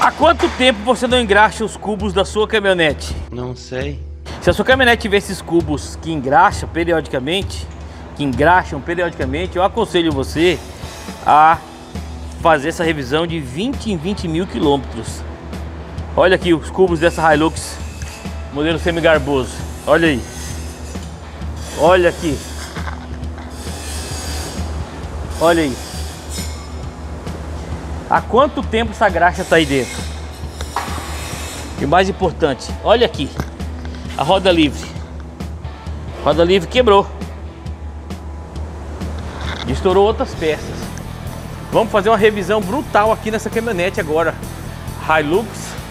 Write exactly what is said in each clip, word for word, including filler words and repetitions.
Há quanto tempo você não engraxa os cubos da sua caminhonete? Não sei. Se a sua caminhonete tiver esses cubos que engraxam periodicamente, que engraxam periodicamente, eu aconselho você a fazer essa revisão de vinte em vinte mil quilômetros. Olha aqui os cubos dessa Hilux, modelo semi-garboso. Olha aí. Olha aqui. Olha aí. Há quanto tempo essa graxa está aí dentro? E o mais importante, olha aqui. A roda livre. A roda livre quebrou. Estourou outras peças. Vamos fazer uma revisão brutal aqui nessa caminhonete agora. Hilux.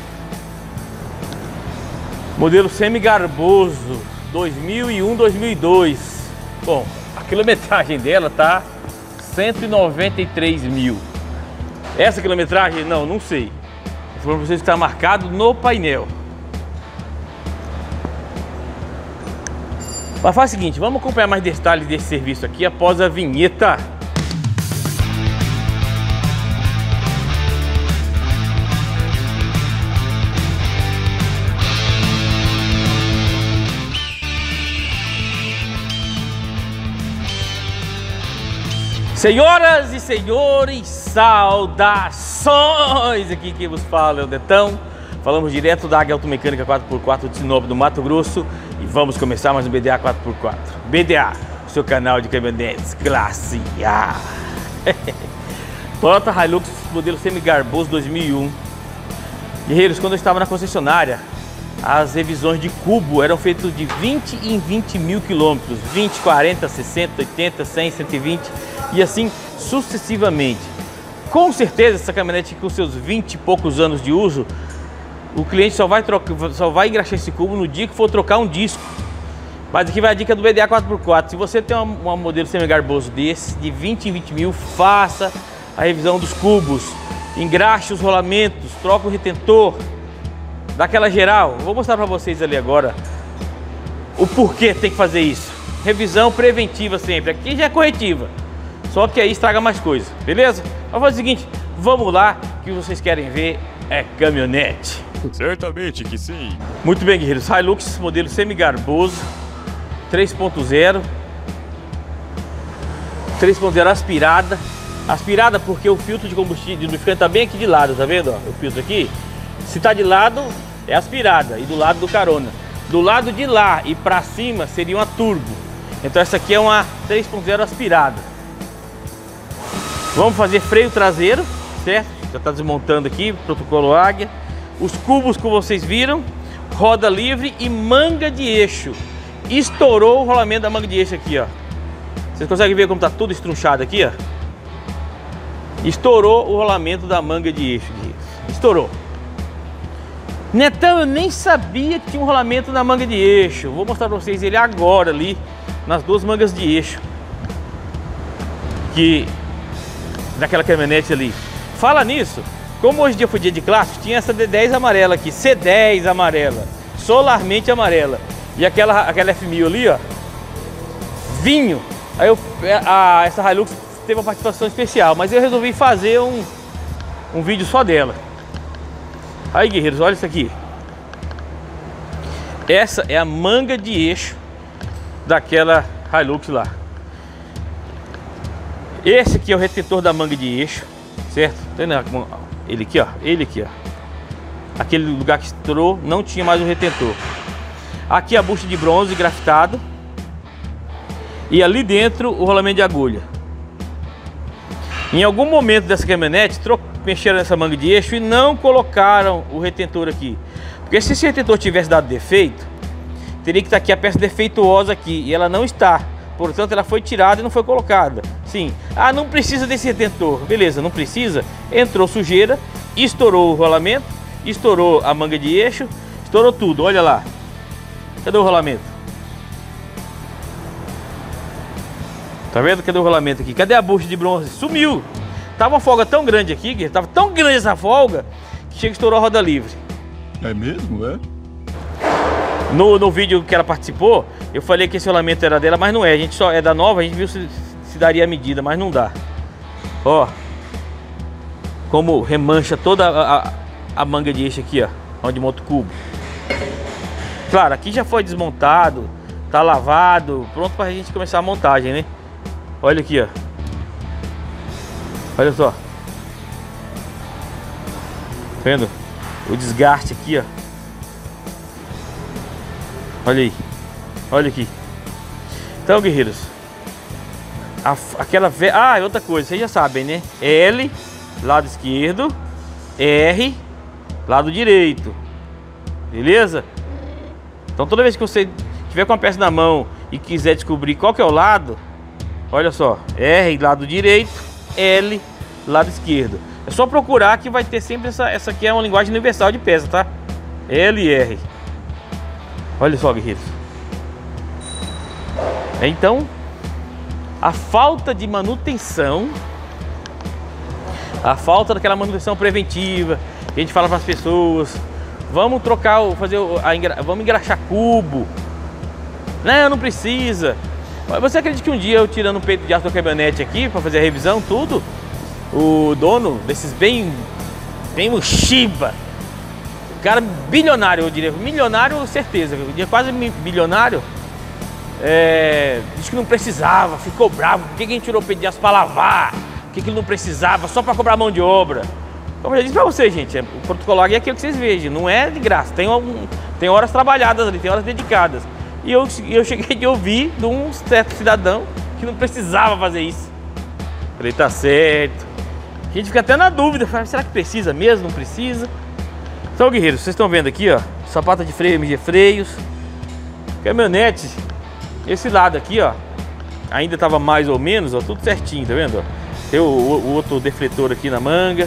Modelo semi-garboso. dois mil e um, dois mil e dois. Bom, a quilometragem dela tá cento e noventa e três mil. Essa quilometragem, não, não sei. Vou para vocês que está marcado no painel. Mas faz o seguinte, vamos acompanhar mais detalhes desse serviço aqui após a vinheta. Senhoras e senhores, saudações! Aqui quem vos fala é o Detão. Falamos direto da Águia Automecânica quatro por quatro de Sinop, do Mato Grosso. E vamos começar mais um B D A quatro por quatro. B D A, o seu canal de caminhonetes classe A. Toyota Hilux, modelo semi-garboso dois mil e um. Guerreiros, quando eu estava na concessionária, as revisões de cubo eram feitas de vinte em vinte mil quilômetros. vinte, quarenta, sessenta, oitenta, cem, cento e vinte e assim sucessivamente. Com certeza essa caminhonete com seus vinte e poucos anos de uso, o cliente só vai, trocar, só vai engraxar esse cubo no dia que for trocar um disco. Mas aqui vai a dica do B D A quatro por quatro. Se você tem um modelo semi-garboso desse, de vinte em vinte mil, faça a revisão dos cubos. Engraxe os rolamentos, troca o retentor, dá aquela geral. Vou mostrar para vocês ali agora o porquê tem que fazer isso. Revisão preventiva sempre. Aqui já é corretiva, só que aí estraga mais coisa, beleza? Vamos fazer o seguinte, vamos lá, que vocês querem ver é caminhonete. Certamente que sim. Muito bem, guerreiros. Hilux, modelo semi-garboso, três ponto zero. três ponto zero aspirada. Aspirada porque o filtro de combustível de lubrificante está bem aqui de lado, tá vendo? Ó, o filtro aqui. Se está de lado, é aspirada, e do lado do carona. Do lado de lá e para cima seria uma turbo. Então essa aqui é uma três ponto zero aspirada. Vamos fazer freio traseiro, certo? Já está desmontando aqui, protocolo Águia. Os cubos que vocês viram, roda livre e manga de eixo. Estourou o rolamento da manga de eixo aqui, ó. Vocês conseguem ver como está tudo estrunchado aqui, ó? Estourou o rolamento da manga de eixo. Estourou. Netão, eu nem sabia que tinha um rolamento na manga de eixo. Vou mostrar para vocês ele agora ali, nas duas mangas de eixo. Que... daquela caminhonete ali. Fala nisso, como hoje em dia foi dia de clássico, tinha essa D dez amarela aqui, C dez amarela, solarmente amarela. E aquela, aquela F mil ali, ó, vinho. Aí eu, a, essa Hilux teve uma participação especial, mas eu resolvi fazer um, um vídeo só dela. Aí, guerreiros, olha isso aqui. Essa é a manga de eixo daquela Hilux lá. Esse aqui é o retentor da manga de eixo, certo? Ele aqui, ó, ele aqui, ó. Aquele lugar que estourou não tinha mais um retentor. Aqui a bucha de bronze grafitado. E ali dentro o rolamento de agulha. Em algum momento dessa caminhonete, mexeram nessa manga de eixo e não colocaram o retentor aqui. Porque se esse retentor tivesse dado defeito, teria que estar aqui a peça defeituosa aqui. E ela não está. Portanto, ela foi tirada e não foi colocada. Sim. Ah, não precisa desse retentor. Beleza, não precisa. Entrou sujeira, estourou o rolamento, estourou a manga de eixo, estourou tudo. Olha lá. Cadê o rolamento? Tá vendo? Cadê o rolamento aqui? Cadê a bucha de bronze? Sumiu. Tava uma folga tão grande aqui, que tava tão grande essa folga, que chega e estourou a roda livre. É mesmo, é? No, no vídeo que ela participou, eu falei que esse rolamento era dela, mas não é. A gente só é da nova, a gente viu se, se daria a medida, mas não dá. Ó, como remancha toda a, a, a manga de eixo aqui, ó, onde monta o cubo. Claro, aqui já foi desmontado, tá lavado, pronto pra gente começar a montagem, né? Olha aqui, ó. Olha só. Vendo? O desgaste aqui, ó. Olha aí. Olha aqui. Então, guerreiros, a, aquela ve... Ah, e outra coisa, vocês já sabem, né? L, lado esquerdo. R, lado direito. Beleza? Então toda vez que você tiver com a peça na mão e quiser descobrir qual que é o lado, olha só, R, lado direito. L, lado esquerdo. É só procurar que vai ter sempre essa... Essa aqui é uma linguagem universal de peça, tá? L e R. Olha só, guerreiros. Então, a falta de manutenção, a falta daquela manutenção preventiva, que a gente fala para as pessoas, vamos trocar, fazer, a, vamos engraxar cubo. Não, não precisa. Você acredita que um dia eu tirando o peito de aço da caminhonete aqui para fazer a revisão, tudo, o dono desses bem, bem Mushiba, cara bilionário, eu diria, milionário certeza, eu diria quase bilionário, é, disse que não precisava, ficou bravo, por que a gente tirou o peito de aço para lavar, por que ele não precisava, só para cobrar mão de obra. Como eu já disse para vocês, gente, o protocolar é aquilo que vocês vejam, não é de graça, tem, um, tem horas trabalhadas ali, tem horas dedicadas. E eu, eu cheguei de ouvir de um certo cidadão que não precisava fazer isso. Falei, tá certo. A gente fica até na dúvida, será que precisa mesmo, não precisa? Então, guerreiros, vocês estão vendo aqui, ó, sapata de freio, M G Freios, caminhonete, esse lado aqui, ó, ainda tava mais ou menos, ó, tudo certinho, tá vendo? Tem o, o, o outro defletor aqui na manga.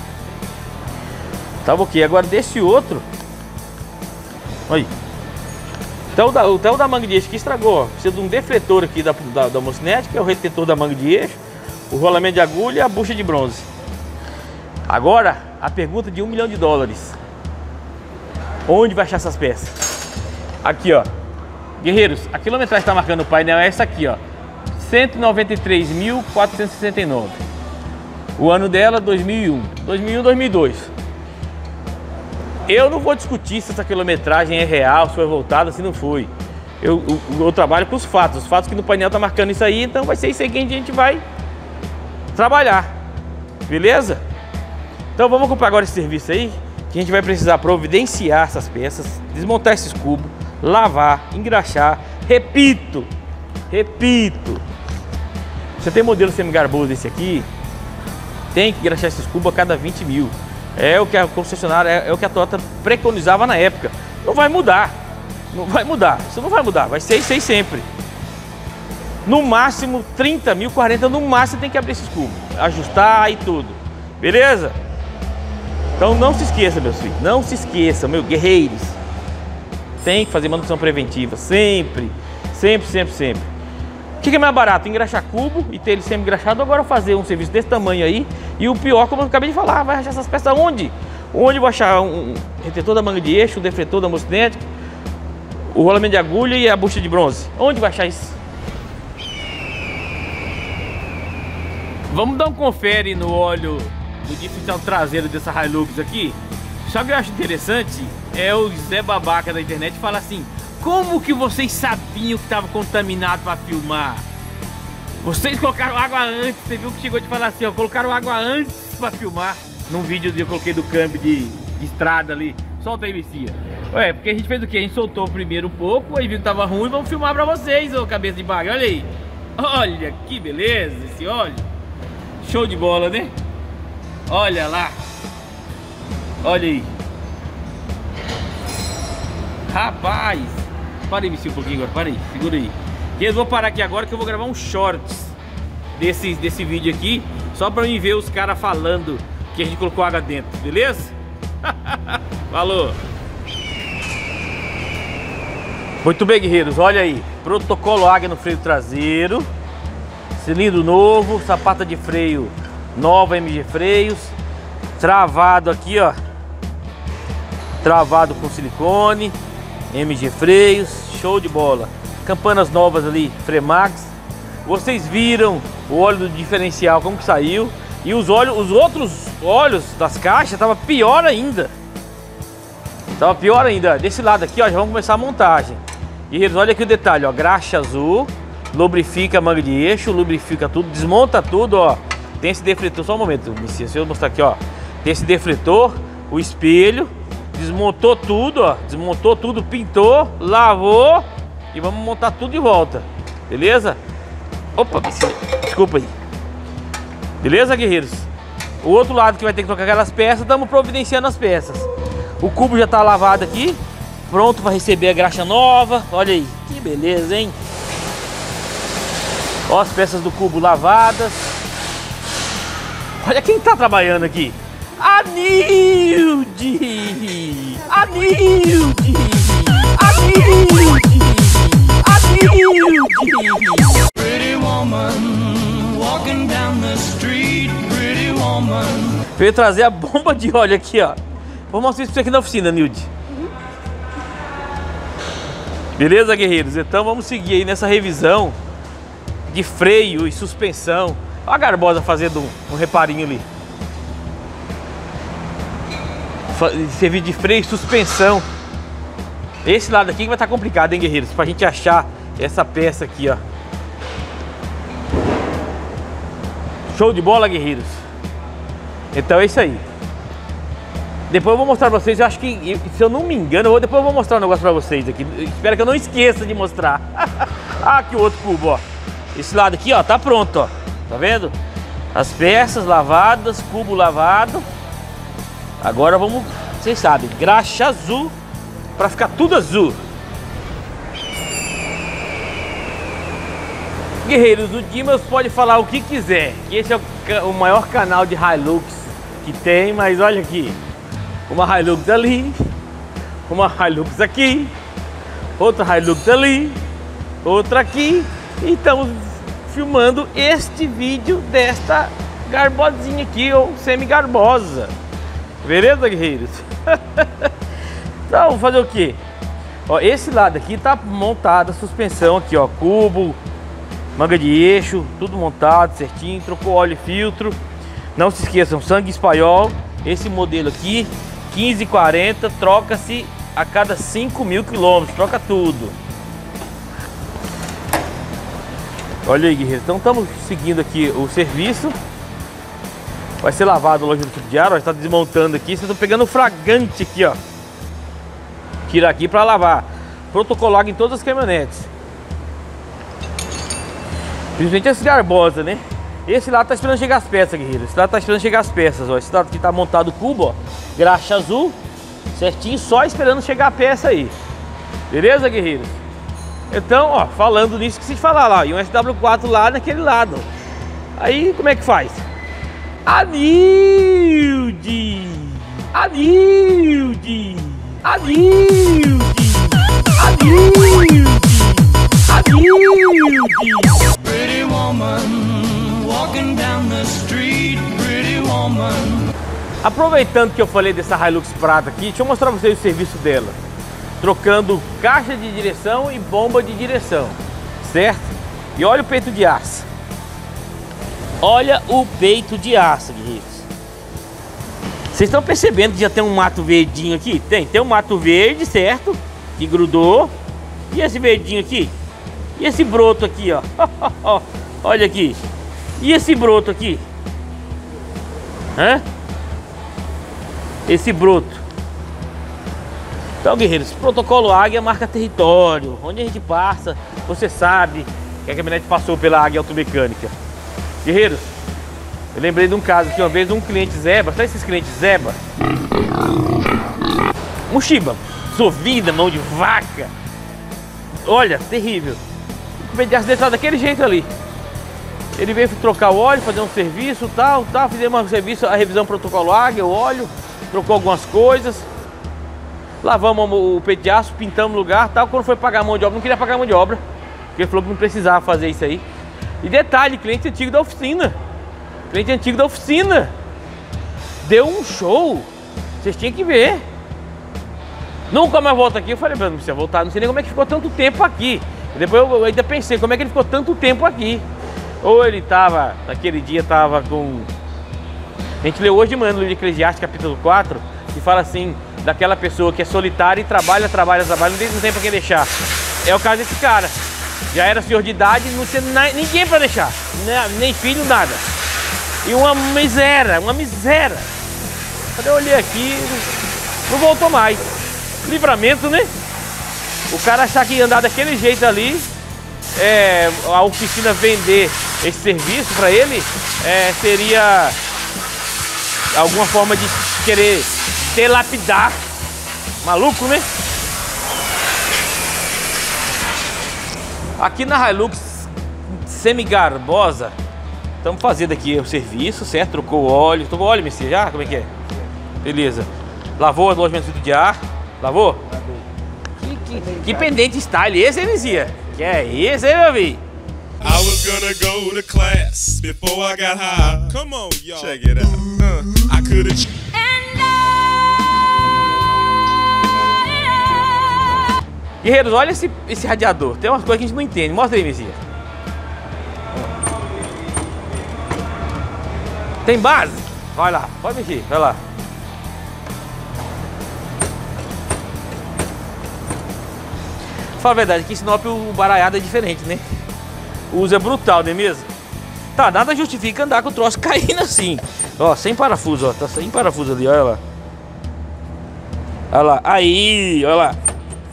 Tava ok, agora desse outro, aí, até o da, até o da manga de eixo que estragou, ó. Precisa de um defletor aqui da, da, da mocinete, que é o retentor da manga de eixo, o rolamento de agulha e a bucha de bronze. Agora, a pergunta de um milhão de dólares. Onde vai achar essas peças? Aqui, ó. Guerreiros, a quilometragem que está marcando o painel é essa aqui, ó. cento e noventa e três mil quatrocentos e sessenta e nove. O ano dela, dois mil e um. dois mil e um, dois mil e dois. Eu não vou discutir se essa quilometragem é real, se foi voltada, se não foi. Eu, eu, eu trabalho com os fatos. Os fatos que no painel tá marcando isso aí, então vai ser isso aí que a gente vai trabalhar. Beleza? Então vamos comprar agora esse serviço aí, que a gente vai precisar providenciar essas peças, desmontar esses cubos, lavar, engraxar. Repito, repito. Você tem modelo semi-garboso desse aqui, tem que engraxar esses cubos a cada vinte mil. É o que a concessionária, é, é o que a Toyota preconizava na época. Não vai mudar, não vai mudar, isso não vai mudar, vai ser isso aí sempre. No máximo trinta mil, quarenta, no máximo tem que abrir esses cubos, ajustar e tudo, beleza? Então não se esqueça, meus filhos, não se esqueça, meus guerreiros. Tem que fazer manutenção preventiva, sempre, sempre, sempre, sempre. O que é mais barato? Engraxar cubo e ter ele sempre engraxado, agora fazer um serviço desse tamanho aí. E o pior, como eu acabei de falar, vai achar essas peças onde? Onde eu vou achar um retentor da manga de eixo, um defletor da mocinete, o rolamento de agulha e a bucha de bronze? Onde vai achar isso? Vamos dar um confere no óleo do diferencial traseiro dessa Hilux aqui. Só que eu acho interessante é o Zé Babaca da internet fala assim: como que vocês sabiam que estava contaminado para filmar? Vocês colocaram água antes, você viu que chegou de falar assim, ó, colocaram água antes para filmar. Num vídeo que eu coloquei do câmbio de, de estrada ali. Solta aí, Messia. Ué, porque a gente fez o quê? A gente soltou primeiro um pouco, aí viu que tava ruim, vamos filmar para vocês, ô cabeça de bagre. Olha aí. Olha que beleza esse óleo. Show de bola, né? Olha lá. Olha aí. Rapaz. Para aí, Messia, um pouquinho agora, para aí, segura aí. Eu vou parar aqui agora que eu vou gravar um shorts desse, desse vídeo aqui, só pra mim ver os caras falando que a gente colocou água dentro, beleza? Falou! Muito bem, guerreiros, olha aí, protocolo águia no freio traseiro, cilindro novo, sapata de freio nova, M G Freios, travado aqui, ó, travado com silicone, M G Freios, show de bola. Campanas novas ali, Fremax. Vocês viram o óleo do diferencial como que saiu. E os óleos, os outros óleos das caixas tava pior ainda. Então, pior ainda, desse lado aqui, ó, já vamos começar a montagem. Guerreiros, olha aqui o detalhe, ó, graxa azul, lubrifica a manga de eixo, lubrifica tudo, desmonta tudo, ó. Tem esse defletor, só um momento, deixa eu mostrar aqui, ó. Tem esse defletor, o espelho, desmontou tudo, ó, desmontou tudo, pintou, lavou e vamos montar tudo de volta, beleza? Opa, desculpa aí. Beleza, guerreiros? O outro lado que vai ter que trocar aquelas peças, estamos providenciando as peças. O cubo já está lavado aqui, pronto para receber a graxa nova. Olha aí, que beleza, hein? Ó as peças do cubo lavadas. Olha quem está trabalhando aqui. A Nilde! A Nilde! A Nilde! A Nilde! Pretty woman walking down the street, pretty woman. Veio trazer a bomba de óleo aqui, ó. Vou mostrar isso pra você aqui na oficina, Nilde. Uhum. Beleza, guerreiros? Então vamos seguir aí nessa revisão de freio e suspensão. Olha a Garbosa fazendo um, um reparinho ali. Servir de freio e suspensão. Esse lado aqui que vai estar complicado, hein, guerreiros? Pra gente achar essa peça aqui, ó. Show de bola, guerreiros? Então é isso aí. Depois eu vou mostrar pra vocês. Eu acho que, se eu não me engano, eu vou, depois eu vou mostrar um negócio pra vocês aqui. Espero que eu não esqueça de mostrar. Ah, aqui o outro cubo, ó. Esse lado aqui, ó, tá pronto, ó. Tá vendo? As peças lavadas, cubo lavado. Agora vamos, vocês sabem, graxa azul para ficar tudo azul. Guerreiros, o Dimas pode falar o que quiser. Esse é o, o maior canal de Hilux que tem, mas olha aqui. Uma Hilux ali, uma Hilux aqui, outra Hilux ali, outra aqui. E estamos filmando este vídeo desta garbosinha aqui, ou semi-garbosa. Beleza, guerreiros? Então, vamos fazer o que? Ó, esse lado aqui tá montada a suspensão aqui, ó, cubo, manga de eixo, tudo montado certinho, trocou óleo e filtro. Não se esqueçam, sangue espanhol. Esse modelo aqui, quinze e quarenta, troca-se a cada cinco mil quilômetros, troca tudo. Olha aí, guerreiros, então estamos seguindo aqui o serviço. Vai ser lavado logo no tipo de ar, ó, está desmontando aqui. Vocês estão pegando o fragante aqui, ó. Tira aqui para lavar. Protocolado em todas as caminhonetes. Principalmente esse Garbosa, né? Esse lado tá esperando chegar as peças, guerreiros. Esse lado tá esperando chegar as peças, ó. Esse lado aqui tá montado o cubo, ó. Graxa azul, certinho, só esperando chegar a peça aí. Beleza, guerreiros? Então, ó, falando nisso que se falar lá, e um S W quatro lá naquele lado. Aí, como é que faz? A Nilde! A Nilde! A Nilde! A Nilde! A Nilde! Pretty woman walking down the street, pretty woman. Aproveitando que eu falei dessa Hilux prata aqui, deixa eu mostrar pra vocês o serviço dela. Trocando caixa de direção e bomba de direção, certo? E olha o peito de aço. Olha o peito de aço, guerreiros. Vocês estão percebendo que já tem um mato verdinho aqui? Tem, tem um mato verde, certo? Que grudou. E esse verdinho aqui? E esse broto aqui, ó? Olha aqui. E esse broto aqui? Hã? Esse broto. Então, guerreiros, protocolo Águia marca território. Onde a gente passa, você sabe que a caminhonete passou pela Águia Automecânica. Guerreiros, eu lembrei de um caso que uma vez um cliente Zeba, sabe esses clientes Zeba? Um Shiba, sovida, mão de vaca. Olha, terrível. O pediatra dele tá daquele jeito ali. Ele veio trocar o óleo, fazer um serviço, tal, tal. Fizemos um serviço, a revisão protocolo Águia, o óleo, trocou algumas coisas. Lavamos o peito de aço, pintamos o lugar, tal. Quando foi pagar a mão de obra, não queria pagar a mão de obra, porque ele falou que não precisava fazer isso aí. E detalhe, cliente antigo da oficina. Cliente antigo da oficina. Deu um show. Vocês tinham que ver. Nunca mais volta aqui. Eu falei, não precisa voltar. Não sei nem como é que ficou tanto tempo aqui. E depois eu ainda pensei, como é que ele ficou tanto tempo aqui? Ou ele tava, naquele dia tava com... A gente leu hoje de manhã no livro de Eclesiastes, capítulo quatro. que fala assim, daquela pessoa que é solitária e trabalha, trabalha, trabalha, não tem, não tem pra quem deixar. É o caso desse cara. Já era senhor de idade, não tinha ninguém pra deixar, nem filho, nada. E uma miséria, uma miséria. Quando eu olhei aqui, não voltou mais. Livramento, né? O cara achar que ia andar daquele jeito ali, é, a oficina vender esse serviço para ele, é, seria alguma forma de querer delapidar. Maluco, né? Aqui na Hilux Semigarbosa, estamos fazendo aqui o serviço, certo? Trocou o óleo. Trocou o óleo, Messias? Já? Como é que é? Beleza. Lavou o alojamento de filtro de ar? Lavou? Que, que, que pendente style esse, hein, Messias? Que é esse, hein, meu filho? I was gonna go to class before I got high. Come on, y'all. Check it out. Uh, I could've. Guerreiros, olha esse, esse radiador. Tem umas coisas que a gente não entende. Mostra aí, Messias. Tem base? Vai lá, pode mexer, vai lá. Fala a verdade, aqui em Sinop o baraiado é diferente, né? O uso é brutal, não é mesmo? Tá, nada justifica andar com o troço caindo assim. Ó, sem parafuso, ó. Tá sem parafuso ali, olha lá. Olha lá, aí, olha lá.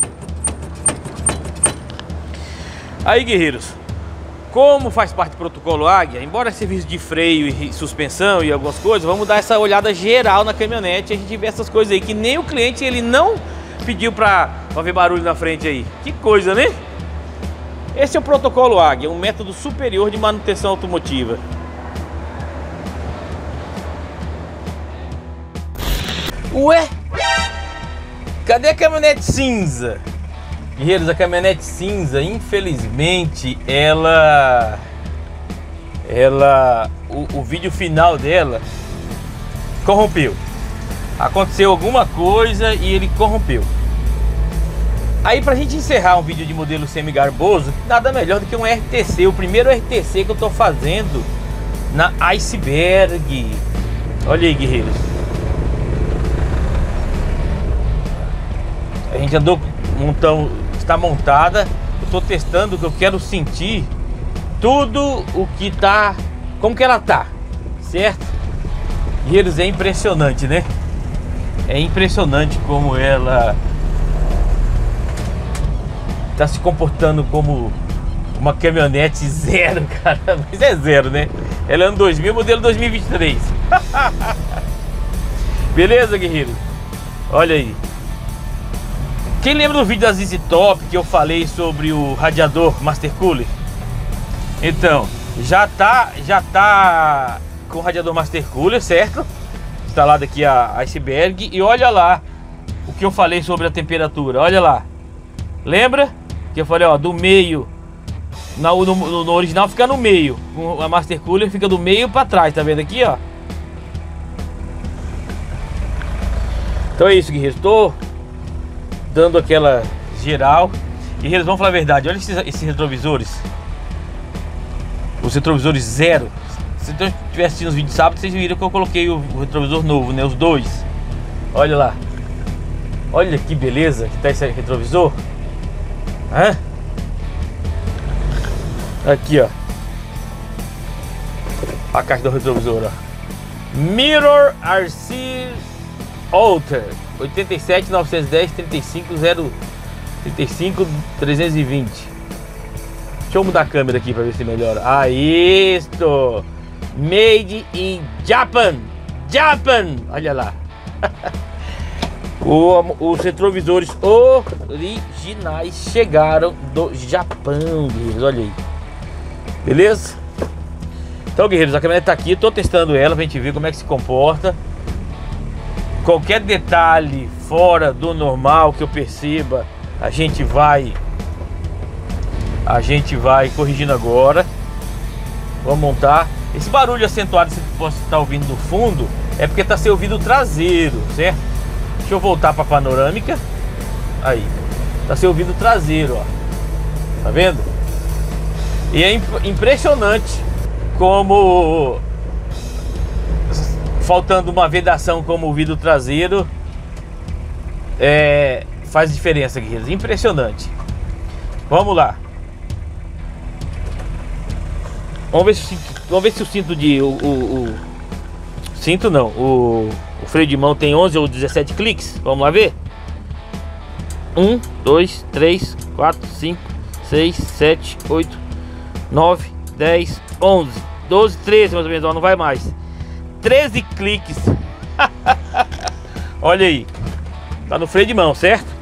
Aí, guerreiros, como faz parte do protocolo Águia, embora serviço de freio e suspensão e algumas coisas, vamos dar essa olhada geral na caminhonete. A gente vê essas coisas aí que nem o cliente ele não pediu pra, pra ver barulho na frente aí. Que coisa, né? Esse é o protocolo Águia, um método superior de manutenção automotiva. Ué? Cadê a caminhonete cinza? Guerreiros, a caminhonete cinza, infelizmente, ela... Ela... O, o vídeo final dela corrompeu. Aconteceu alguma coisa e ele corrompeu. Aí, pra gente encerrar um vídeo de modelo semi-garboso, nada melhor do que um R T C. O primeiro R T C que eu tô fazendo na Iceberg. Olha aí, guerreiros. A gente andou montão, está montada. Eu tô testando, que eu quero sentir tudo o que tá, como que ela tá, certo? Guerreiros, é impressionante, né? É impressionante como ela tá se comportando como uma caminhonete zero, cara. Mas é zero, né? Ela é ano dois mil, modelo dois mil e vinte e três. Beleza, guerreiro? Olha aí. Quem lembra do vídeo da Z Z Top que eu falei sobre o radiador Master Cooler? Então, já tá, já tá com o radiador Master Cooler, certo? Instalado aqui a Iceberg. E olha lá o que eu falei sobre a temperatura. Olha lá. Lembra? Que eu falei, ó, do meio. No, no, no original fica no meio. A Master Cooler fica do meio pra trás. Tá vendo aqui, ó? Então é isso, guerreiros. Tô dando aquela geral. Guerreiros, vamos falar a verdade. Olha esses, esses retrovisores. Os retrovisores zero. Se você estiver assistindo os vídeos de sábado, vocês viram que eu coloquei o, o retrovisor novo, né? Os dois. Olha lá. Olha que beleza que tá esse retrovisor. Hã? Aqui, ó. A caixa do retrovisor, ó. Mirror R C Alter oitenta e sete, novecentos e dez, trinta e cinco, zero, trinta e cinco, trezentos e vinte. Deixa eu mudar a câmera aqui para ver se melhora. Ah, isto! Made in Japan! Japan! Olha lá. o, os retrovisores originais chegaram do Japão, guerreiros. Olha aí. Beleza? Então, guerreiros, a caminhonete tá aqui. Tô testando ela pra gente ver como é que se comporta. Qualquer detalhe fora do normal que eu perceba, a gente vai a gente vai corrigindo agora. Vamos montar. Esse barulho acentuado que você pode estar ouvindo no fundo é porque está seu ouvido traseiro, certo? Deixa eu voltar para a panorâmica. Aí, está seu ouvido traseiro, ó. Tá vendo? E é imp impressionante como, faltando uma vedação como o vidro traseiro, é, faz diferença, guerreiros. Impressionante. Vamos lá. Vamos ver se, vamos ver se o cinto de... O, o, o cinto não. O, o freio de mão tem onze ou dezessete cliques. Vamos lá ver. um, dois, três, quatro, cinco, seis, sete, oito, nove, dez, onze, doze, treze mais ou menos. Ó, não vai mais. treze cliques. Olha aí. Tá no freio de mão, certo?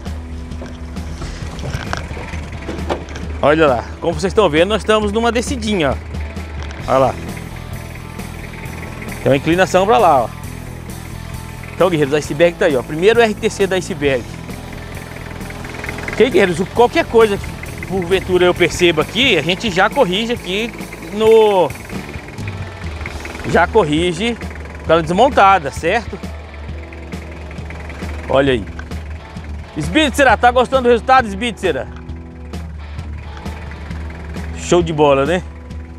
Olha lá. Como vocês estão vendo, nós estamos numa descidinha, ó. Olha lá. Tem uma inclinação para lá, ó. Então, guerreiros, a iceberg tá aí, ó. Primeiro R T C da iceberg. Ok, guerreiros, qualquer coisa que porventura eu perceba aqui, a gente já corrige aqui no... Já corrige pela desmontada, certo? Olha aí. Sbitzer, tá gostando do resultado, Sbitzer? Show de bola, né?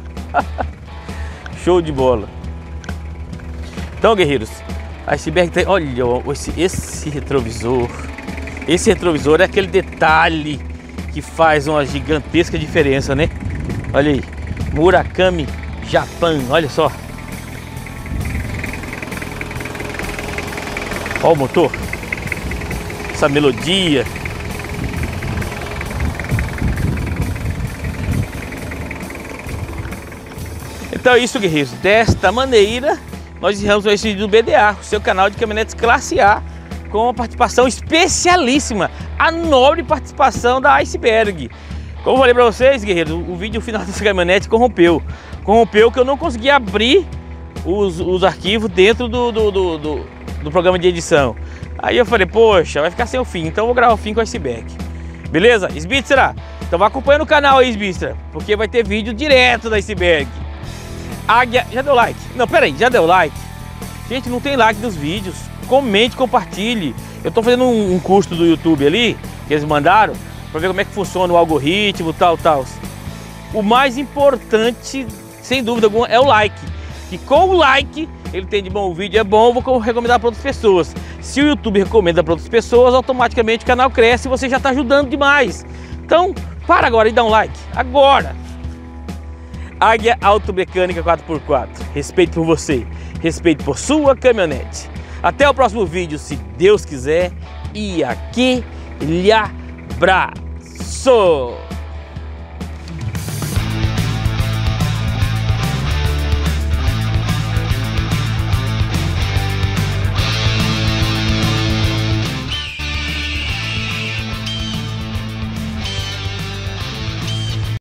Show de bola. Então, guerreiros, a iceberg tem... Olha esse, esse retrovisor. Esse retrovisor é aquele detalhe que faz uma gigantesca diferença, né? Olha aí. Murakami, Japão. Olha só. Olha o motor. Essa melodia. Então é isso, guerreiros. Desta maneira, nós encerramos esse vídeo do B D A, o seu canal de caminhonetes classe A, com uma participação especialíssima, a nobre participação da Iceberg. Como eu falei para vocês, guerreiros, o vídeo final dessa caminhonete corrompeu. Corrompeu que eu não consegui abrir os, os arquivos dentro do, do, do, do, do programa de edição. Aí eu falei, poxa, vai ficar sem o fim, então eu vou gravar o fim com a Iceberg. Beleza? Sbitzer, então vai acompanhando o canal aí, Sbitzer, porque vai ter vídeo direto da Iceberg. Águia, já deu like? Não, pera aí, já deu like? Gente, não tem like dos vídeos. Comente, compartilhe. Eu tô fazendo um, um curso do YouTube ali, que eles mandaram, para ver como é que funciona o algoritmo, tal, tal. O mais importante, sem dúvida alguma, é o like. Que com o like, ele tem de bom, o vídeo é bom, eu vou recomendar para outras pessoas. Se o YouTube recomenda para outras pessoas, automaticamente o canal cresce e você já está ajudando demais. Então, para agora e dá um like. Agora! Águia Automecânica quatro por quatro. Respeito por você, respeito por sua caminhonete. Até o próximo vídeo, se Deus quiser. E aquele abraço!